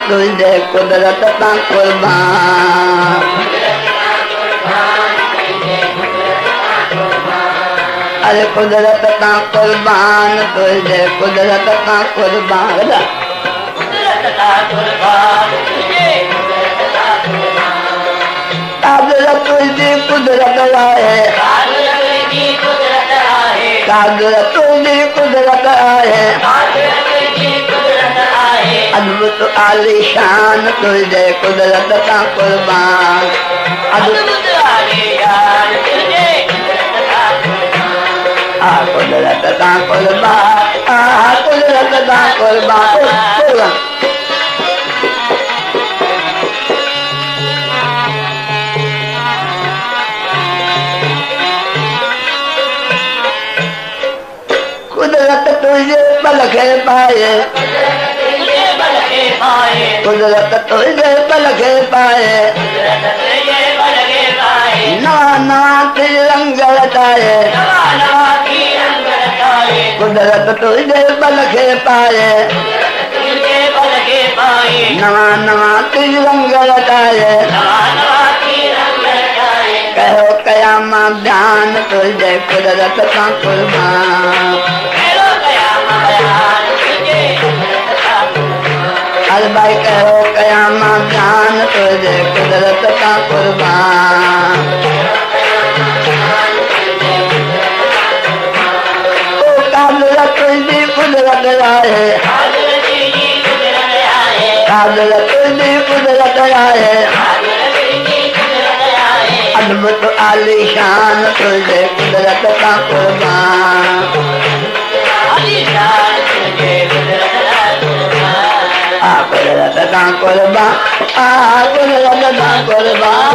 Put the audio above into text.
तुझे कुदरत ता कुर्बान अरे कुदरत ता कुर्बान तुझे कुदरत ता कुर्बान कादर तुझी कुदरत आहे कादर तुझी कुदरत आहे अद्भुत आलीशान तुझे कुदरत ता कुर्बान अद्भुत आलीशान तुझे कुदरत ता कुर्बान कुदरत ता कुर्बान कुदरत तुझे बल के पाए कुदरत तुझे बल के पाए नवा नवा रंग लटाए कुदरत तुझे बल के पाए नवा नवा रंग लटाए कहो कयामा ध्यान तुझे कुदरत का कुर्बान अरे भाई कहो कयामा ध्यान तुझे कुदरत का कुर्बान ओ कादर तुझी कुदरत आए कादर तुझी कुदरत आए अद्भुत आलीशान तुझे कुदरत का कुर्बान कुदरत का कुर्बान कुदरत का कुर्बान